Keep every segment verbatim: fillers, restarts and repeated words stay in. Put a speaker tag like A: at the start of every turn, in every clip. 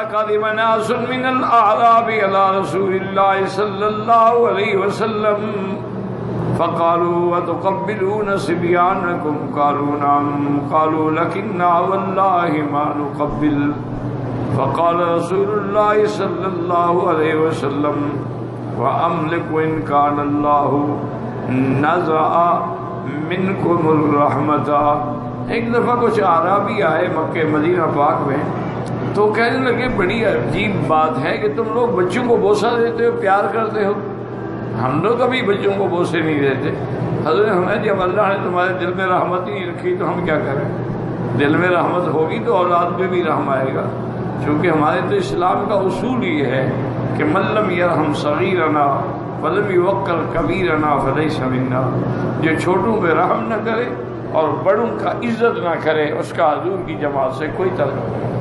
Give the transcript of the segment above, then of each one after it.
A: قدم ناس من الأعراب إلى رسول الله صلى الله عليه وسلم فقالوا وتقبلون صبيانكم قالوا نعم قالوا لكننا والله ما نقبل فقال رسول الله صلى الله عليه وسلم وأملك إن كان الله نزع منكم الرحمة۔ ایک دفعہ کچھ اعرابی آئے مکہ مدینہ پاک میں تو کہنے لگے بڑی عجیب بات ہے کہ تم لوگ بچوں کو بوسہ دیتے ہو، پیار کرتے ہو، ہم لوگ کبھی بچوں کو بوسے نہیں دیتے۔ حضرت ہمیں جب اللہ نے تمہارے دل میں رحمت ہی نہیں رکھی تو ہم کیا کریں؟ دل میں رحمت ہوگی تو اولاد میں بھی رحم آئے گا، چونکہ ہمارے تو اسلام کا اصول یہ ہے کہ من لم یرحم صغیرنا ولم یوقر کبیرنا فلیس منا، جو چھوٹوں پہ رحم نہ کرے اور بڑوں کا عزت نہ کرے اس کا حضور کی جماعت سے کوئی تعلق نہیں۔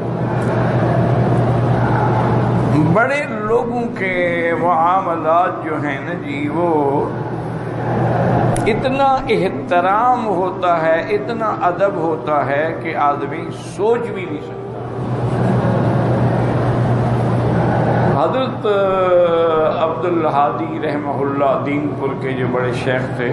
A: بڑے لوگوں کے معاملات جو ہیں نا جی وہ اتنا احترام ہوتا ہے، اتنا ادب ہوتا ہے کہ آدمی سوچ بھی نہیں سکتا۔ حضرت عبد الہادی رحمہ اللہ دین پور کے جو بڑے شیخ تھے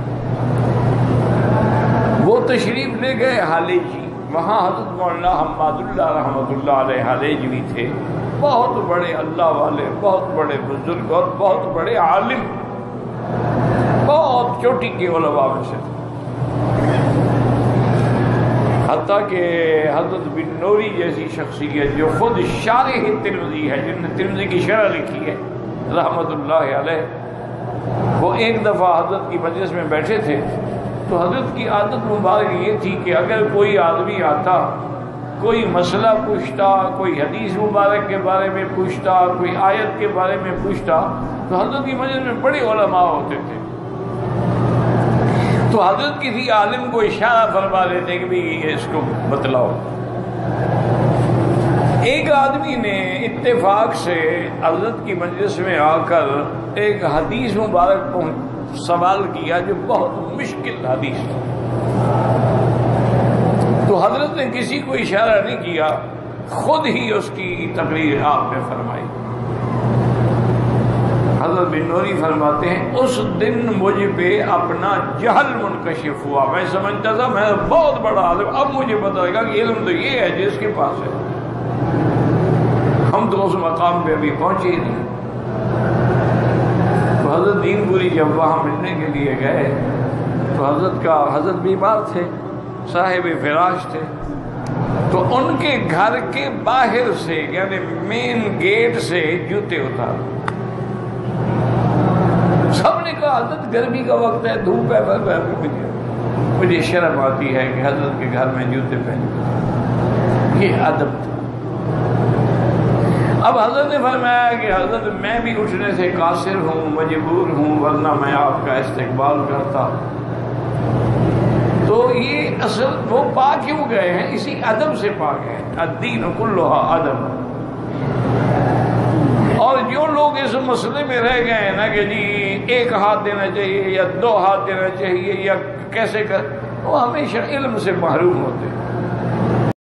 A: وہ تشریف لے گئے حالیجی، وہاں حضرت مولانا حماد اللہ رحمۃ اللہ علیہ حالیجوی تھے، بہت بڑے اللہ والے، بہت بڑے بزرگ اور بہت بڑے عالم، بہت چوٹی کے علماء میں سے تھے، حتیٰ کہ حضرت بن نوری جیسی شخصیت جو خود شارح ترمذی ہے، جن نے ترمذی کی شرح لکھی ہے رحمۃ اللہ علیہ، وہ ایک دفعہ حضرت کی مجلس میں بیٹھے تھے تو حضرت کی عادت مبارک یہ تھی کہ اگر کوئی آدمی آتا، کوئی مسئلہ پوچھتا، کوئی حدیث مبارک کے بارے میں پوچھتا، کوئی آیت کے بارے میں پوچھتا تو حضرت کی مجلس میں بڑے علماء ہوتے تھے، تو حضرت کسی عالم کو اشارہ فرما دیتے کہ بھی اس کو بتلاؤ۔ ایک آدمی نے اتفاق سے حضرت کی مجلس میں آ کر ایک حدیث مبارک پہنچ سوال کیا جو بہت مشکل حدیث تھا، تو حضرت نے کسی کو اشارہ نہیں کیا، خود ہی اس کی تقریر آپ نے فرمائی۔ حضرت بن نوری فرماتے ہیں اس دن مجھ پہ اپنا جہل منکشف ہوا، میں سمجھتا تھا میں بہت بڑا عالم، اب مجھے پتہ لگا کہ علم تو یہ ہے جس کے پاس ہے، ہم تو اس مقام پہ ابھی پہنچے ہی نہیں۔ تو حضرت دین پوری جب وہاں ملنے کے لیے گئے تو حضرت کا حضرت بیمار تھے، صاحب فراش تھے، تو ان کے گھر کے باہر سے یعنی مین گیٹ سے جوتے اتار، سب نے کہا حضرت گرمی کا وقت ہے، دھوپ ہے، مجھے شرم آتی ہے کہ حضرت کے گھر میں جوتے پہن، یہ ادب تھا۔ اب حضرت نے فرمایا کہ حضرت میں بھی اٹھنے سے قاصر ہوں، مجبور ہوں، ورنہ میں آپ کا استقبال کرتا۔ تو یہ اصل وہ پاک کیوں گئے ہیں؟ اسی ادب سے پاک ہیں، الدین کلھا ادب۔ اور جو لوگ اس مسئلے میں رہ گئے ہیں نا کہ جی ایک ہاتھ دینا چاہیے یا دو ہاتھ دینا چاہیے یا کیسے کر، وہ ہمیشہ علم سے محروم ہوتے ہیں۔